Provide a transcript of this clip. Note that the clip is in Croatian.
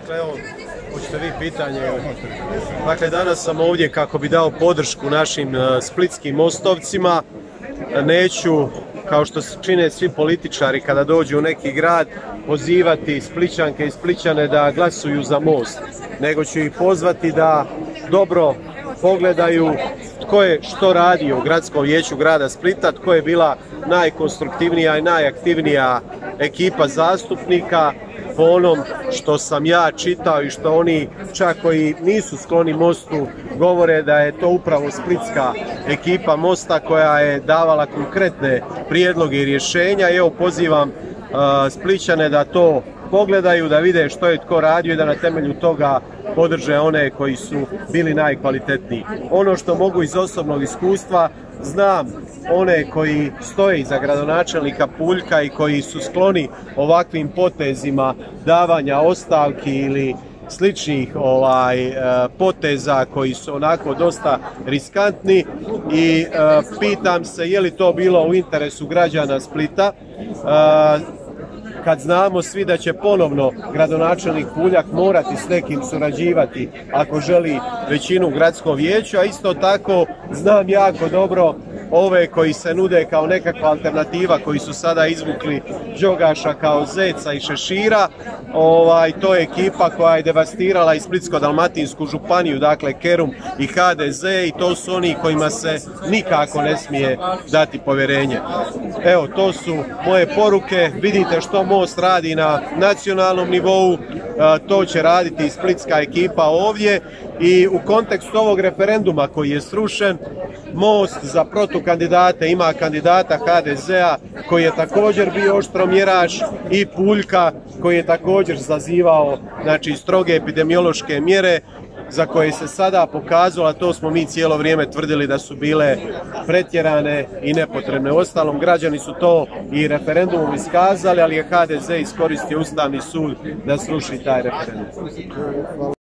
Dakle, evo, hoćete vi pitanje? Dakle, danas sam ovdje kako bi dao podršku našim splitskim mostovcima. Neću, kao što čine svi političari kada dođu u neki grad, pozivati Splićanke i Splićane da glasuju za Most, nego ću ih pozvati da dobro pogledaju tko je što radio u Gradskom vijeću grada Splita, tko je bila najkonstruktivnija i najaktivnija ekipa zastupnika. Po onom što sam ja čitao i što oni čak koji nisu skloni Mostu govore da je to upravo splitska ekipa Mosta koja je davala konkretne prijedloge i rješenja. I evo pozivam Splićane da to pogledaju, da vide što je tko radio i da na temelju toga podrže one koji su bili najkvalitetniji. Ono što mogu iz osobnog iskustva, znam one koji stoje iza gradonačelnika Puljka i koji su skloni ovakvim potezima davanja ostavki ili sličnih poteza koji su onako dosta riskantni i pitam se je li to bilo u interesu građana Splita, kad znamo svi da će ponovno gradonačelnik Puljak morati s nekim surađivati ako želi većinu u gradskom vijeću, a isto tako znam jako dobro ove koji se nude kao nekakva alternativa, koji su sada izvukli Đogaša kao Zeca i Šešira. To je ekipa koja je devastirala i Splitsko-dalmatinsku županiju, dakle Kerum i HDZ, i to su oni kojima se nikako ne smije dati povjerenje. Evo, to su moje poruke. Vidite što Most radi na nacionalnom nivou, to će raditi i splitska ekipa ovdje. I u kontekstu ovog referenduma koji je srušen, Most za protukandidate ima kandidata HDZ-a koji je također bio oštromjeraš i Puljka koji je također zazivao stroge epidemiološke mjere za koje se sada pokazalo, a to smo mi cijelo vrijeme tvrdili da su bile pretjerane i nepotrebne. Uostalom, građani su to i referendumom iskazali, ali je HDZ iskoristio Ustavni sud da sruši taj referendum.